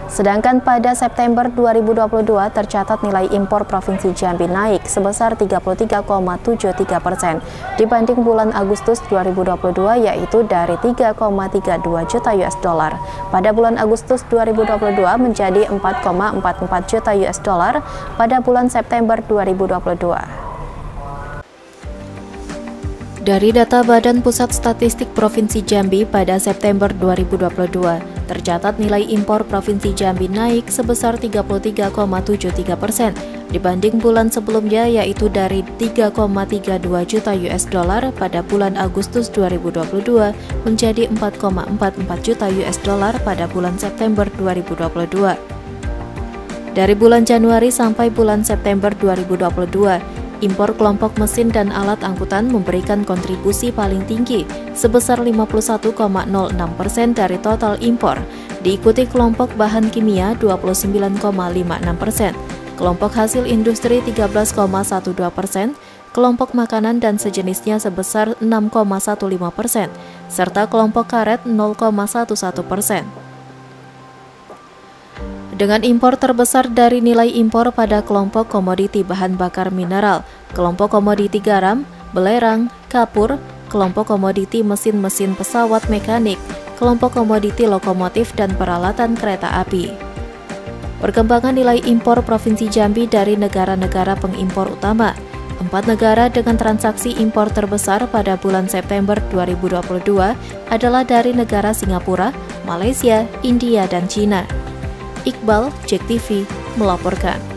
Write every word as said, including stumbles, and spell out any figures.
Sedangkan pada September dua ribu dua puluh dua tercatat nilai impor Provinsi Jambi naik sebesar tiga puluh tiga koma tujuh tiga persen dibanding bulan Agustus dua ribu dua puluh dua, yaitu dari tiga koma tiga dua juta U S dollar. Pada bulan Agustus dua ribu dua puluh dua menjadi empat koma empat empat juta U S dollar pada bulan September dua ribu dua puluh dua. Dari data Badan Pusat Statistik Provinsi Jambi pada September dua ribu dua puluh dua, tercatat nilai impor Provinsi Jambi naik sebesar tiga puluh tiga koma tujuh tiga persen dibanding bulan sebelumnya, yaitu dari tiga koma tiga dua juta U S dollar pada bulan Agustus dua ribu dua puluh dua menjadi empat koma empat empat juta U S dollar pada bulan September dua ribu dua puluh dua. Dari bulan Januari sampai bulan September dua ribu dua puluh dua, impor kelompok mesin dan alat angkutan memberikan kontribusi paling tinggi sebesar lima puluh satu koma nol enam persen dari total impor, diikuti kelompok bahan kimia dua puluh sembilan koma lima enam persen, kelompok hasil industri tiga belas koma dua belas persen, kelompok makanan dan sejenisnya sebesar enam koma lima belas persen, serta kelompok karet nol koma satu persen. Dengan impor terbesar dari nilai impor pada kelompok komoditi bahan bakar mineral, kelompok komoditi garam, belerang, kapur, kelompok komoditi mesin-mesin pesawat mekanik, kelompok komoditi lokomotif dan peralatan kereta api. Perkembangan nilai impor Provinsi Jambi dari negara-negara pengimpor utama. Empat negara dengan transaksi impor terbesar pada bulan September dua ribu dua puluh dua adalah dari negara Singapura, Malaysia, India, dan Cina. Iqbal, Jek T V, melaporkan.